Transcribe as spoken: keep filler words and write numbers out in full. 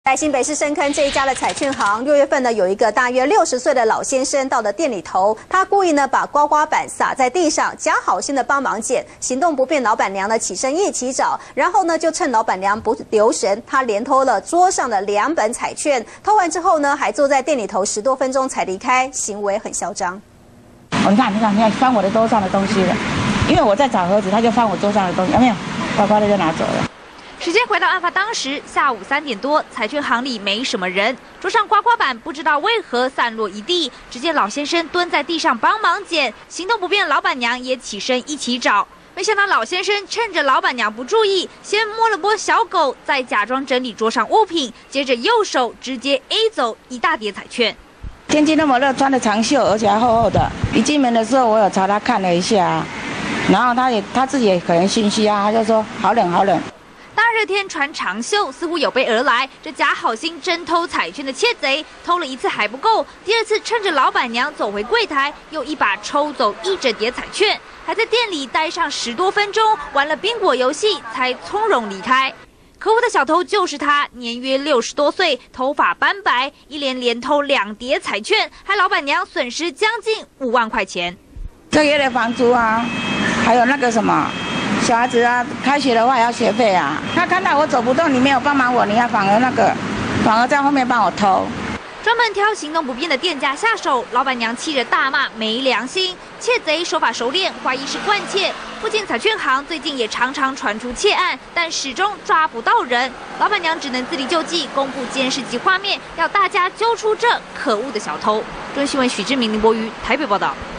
在新北市深坑这一家的彩券行，六月份呢有一个大约六十岁的老先生到了店里头，他故意呢把刮刮板撒在地上，假好心的帮忙捡。行动不便老板娘呢起身一起找，然后呢就趁老板娘不留神，他连偷了桌上的两本彩券。偷完之后呢，还坐在店里头十多分钟才离开，行为很嚣张。 哦，你看，你看，你看，翻我的桌上的东西了，因为我在找盒子，他就翻我桌上的东西，有没有？刮刮的就拿走了。 时间回到案发当时下午三点多，彩券行里没什么人，桌上刮刮板不知道为何散落一地。只见老先生蹲在地上帮忙捡，行动不便老板娘也起身一起找。没想到老先生趁着老板娘不注意，先摸了摸小狗，再假装整理桌上物品，接着右手直接 A 走一大叠彩券。 天气那么热，穿的长袖，而且还厚厚的。一进门的时候，我有朝他看了一下，然后他也他自己也可能心虚啊，他就说好冷好冷。 大热天穿长袖，似乎有备而来。这假好心真偷彩券的窃贼，偷了一次还不够，第二次趁着老板娘走回柜台，又一把抽走一整叠彩券，还在店里待上十多分钟，玩了宾果游戏，才从容离开。可恶的小偷就是他，年约六十多岁，头发斑白，一连连偷两叠彩券，害老板娘损失将近五万块钱。 这个月的房租啊，还有那个什么。 小孩子啊，开学的话也要学费啊。他看到我走不动，你没有帮忙我，你要反而那个，反而在后面帮我偷。 专门挑行动不便的店家下手，老板娘气着大骂没良心。窃贼手法熟练，怀疑是惯窃。附近彩券行最近也常常传出窃案，但始终抓不到人。老板娘只能自力救济，公布监视器画面，要大家揪出这可恶的小偷。中新闻许志明、林博瑜台北报道。